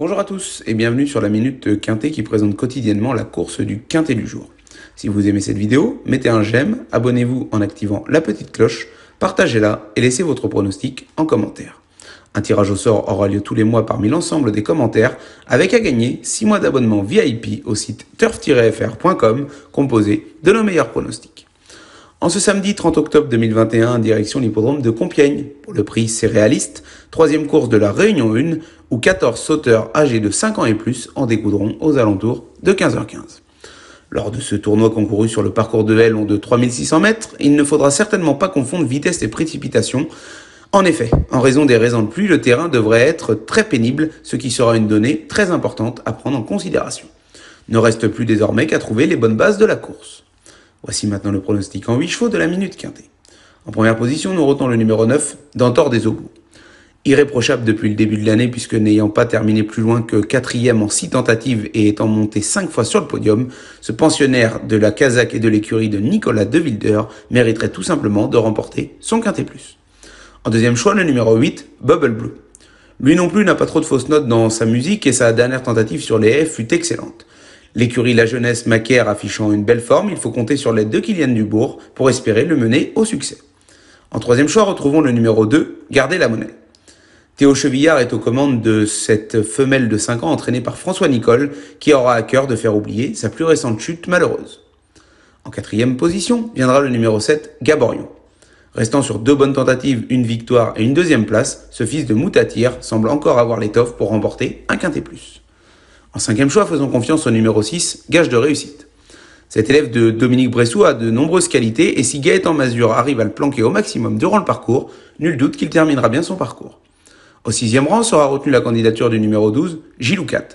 Bonjour à tous et bienvenue sur la Minute Quintet qui présente quotidiennement la course du Quintet du jour. Si vous aimez cette vidéo, mettez un j'aime, abonnez-vous en activant la petite cloche, partagez-la et laissez votre pronostic en commentaire. Un tirage au sort aura lieu tous les mois parmi l'ensemble des commentaires avec à gagner 6 mois d'abonnement VIP au site turf-fr.com composé de nos meilleurs pronostics. En ce samedi 30 octobre 2021, direction l'hippodrome de Compiègne, pour le prix Céréaliste, troisième course de la Réunion 1, où 14 sauteurs âgés de 5 ans et plus en découdront aux alentours de 15h15. Lors de ce tournoi concouru sur le parcours de L long de 3600 mètres, il ne faudra certainement pas confondre vitesse et précipitation. En effet, en raison des raisons de pluie, le terrain devrait être très pénible, ce qui sera une donnée très importante à prendre en considération. Ne reste plus désormais qu'à trouver les bonnes bases de la course. Voici maintenant le pronostic en 8 chevaux de la Minute Quintet. En première position, nous retenons le numéro 9, Dantor des Obous. Irréprochable depuis le début de l'année puisque n'ayant pas terminé plus loin que 4e en 6 tentatives et étant monté 5 fois sur le podium, ce pensionnaire de la casaque et de l'écurie de Nicolas De Wilder mériterait tout simplement de remporter son Quintet Plus. En deuxième choix, le numéro 8, Bubble Blue. Lui non plus n'a pas trop de fausses notes dans sa musique et sa dernière tentative sur les haies fut excellente. L'écurie La Jeunesse Macaire affichant une belle forme, il faut compter sur l'aide de Kylian Dubourg pour espérer le mener au succès. En troisième choix, retrouvons le numéro 2, Gardez la monnaie. Théo Chevillard est aux commandes de cette femelle de 5 ans entraînée par François Nicole qui aura à cœur de faire oublier sa plus récente chute malheureuse. En quatrième position viendra le numéro 7, Gaborion. Restant sur 2 bonnes tentatives, une victoire et une deuxième place, ce fils de Moutatir semble encore avoir l'étoffe pour remporter un Quintet Plus. En cinquième choix, faisons confiance au numéro 6, Gage de réussite. Cet élève de Dominique Bressou a de nombreuses qualités et si Gaëtan Mazur arrive à le planquer au maximum durant le parcours, nul doute qu'il terminera bien son parcours. Au 6e rang sera retenue la candidature du numéro 12, Giloucat.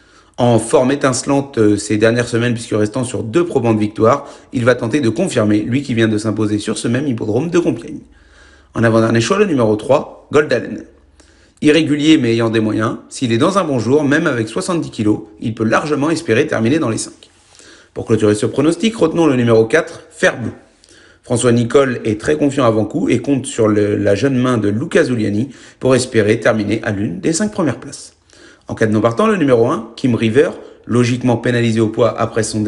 En forme étincelante ces dernières semaines puisque restant sur 2 probantes victoires, il va tenter de confirmer, lui qui vient de s'imposer sur ce même hippodrome de Compiègne. En avant-dernier choix, le numéro 3, Goldalen. Irrégulier mais ayant des moyens, s'il est dans un bon jour, même avec 70 kg, il peut largement espérer terminer dans les 5. Pour clôturer ce pronostic, retenons le numéro 4, Fer Blue. François Nicole est très confiant avant coup et compte sur la jeune main de Luca Zuliani pour espérer terminer à l'une des 5 premières places. En cas de non partant, le numéro 1, Kim River, logiquement pénalisé au poids après sa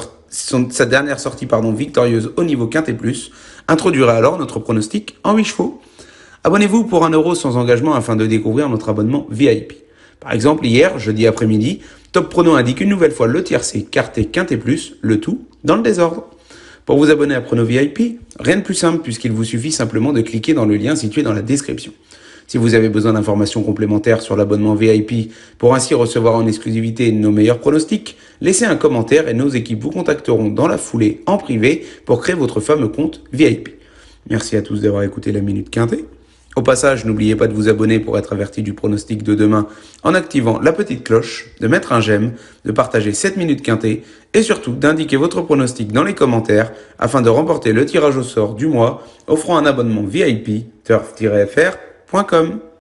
dernière sortie victorieuse au niveau Quintet Plus, introduira alors notre pronostic en 8 chevaux. Abonnez-vous pour 1 € sans engagement afin de découvrir notre abonnement VIP. Par exemple, hier, jeudi après-midi, Top Prono indique une nouvelle fois le tiercé quarté Quintet Plus, le tout dans le désordre. Pour vous abonner à Prono VIP, rien de plus simple puisqu'il vous suffit simplement de cliquer dans le lien situé dans la description. Si vous avez besoin d'informations complémentaires sur l'abonnement VIP pour ainsi recevoir en exclusivité nos meilleurs pronostics, laissez un commentaire et nos équipes vous contacteront dans la foulée en privé pour créer votre fameux compte VIP. Merci à tous d'avoir écouté la Minute Quintet. Au passage, n'oubliez pas de vous abonner pour être averti du pronostic de demain en activant la petite cloche, de mettre un j'aime, de partager cette Minute Quintet et surtout d'indiquer votre pronostic dans les commentaires afin de remporter le tirage au sort du mois offrant un abonnement VIP turf-fr.com.